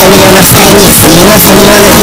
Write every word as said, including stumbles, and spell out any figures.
のようなスタイル、次の作業で